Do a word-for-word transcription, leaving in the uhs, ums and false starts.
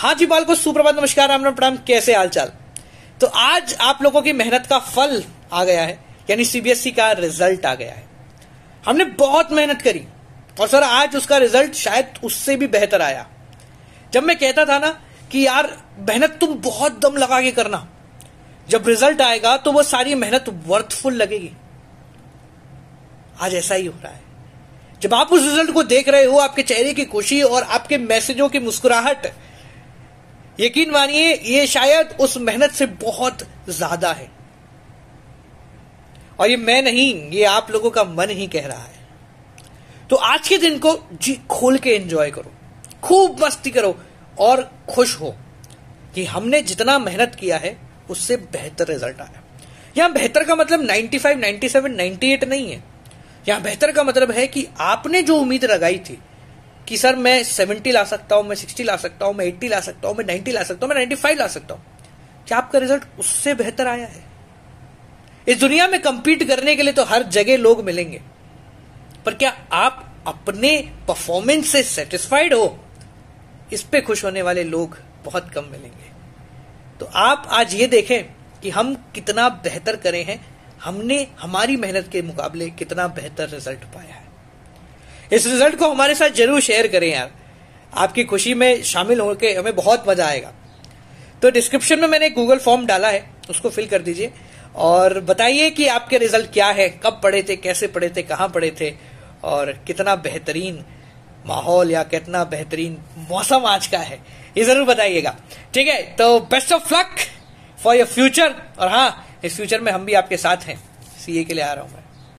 हाँ जी बाल को सुप्रभात, नमस्कार, राम राम, प्रणाम, कैसे हाल चाल। तो आज आप लोगों की मेहनत का फल आ गया है, यानी सीबीएसई का रिजल्ट आ गया है। हमने बहुत मेहनत करी और सर आज उसका रिजल्ट शायद उससे भी बेहतर आया। जब मैं कहता था ना कि यार मेहनत तुम बहुत दम लगा के करना, जब रिजल्ट आएगा तो वो सारी मेहनत वर्थफुल लगेगी। आज ऐसा ही हो रहा है। जब आप उस रिजल्ट को देख रहे हो, आपके चेहरे की खुशी और आपके मैसेजों की मुस्कुराहट, यकीन मानिए ये शायद उस मेहनत से बहुत ज्यादा है। और ये मैं नहीं, ये आप लोगों का मन ही कह रहा है। तो आज के दिन को जी खोल के एंजॉय करो, खूब मस्ती करो और खुश हो कि हमने जितना मेहनत किया है उससे बेहतर रिजल्ट आया। यहां बेहतर का मतलब ninety five, ninety seven, ninety eight नहीं है। यहां बेहतर का मतलब है कि आपने जो उम्मीद लगाई थी कि सर मैं सेवेंटी ला सकता हूं, मैं सिक्सटी ला सकता हूं, मैं एट्टी ला सकता हूं, मैं नाइन्टी ला सकता हूं, मैं नाइन्टी फाइव ला सकता हूं, क्या आपका रिजल्ट उससे बेहतर आया है? इस दुनिया में कंपीट करने के लिए तो हर जगह लोग मिलेंगे, पर क्या आप अपने परफॉर्मेंस से सेटिस्फाइड हो? इस पे खुश होने वाले लोग बहुत कम मिलेंगे। तो आप आज ये देखें कि हम कितना बेहतर करे हैं, हमने हमारी मेहनत के मुकाबले कितना बेहतर रिजल्ट पाया है। इस रिजल्ट को हमारे साथ जरूर शेयर करें यार, आपकी खुशी में शामिल होकर हमें बहुत मजा आएगा। तो डिस्क्रिप्शन में मैंने एक गूगल फॉर्म डाला है, उसको फिल कर दीजिए और बताइए कि आपके रिजल्ट क्या है, कब पढ़े थे, कैसे पढ़े थे, कहां पढ़े थे और कितना बेहतरीन माहौल या कितना बेहतरीन मौसम आज का है, ये जरूर बताइएगा। ठीक है, तो best of luck for your future. और हाँ, इस फ्यूचर में हम भी आपके साथ हैं। सीए के लिए आ रहा हूं मैं।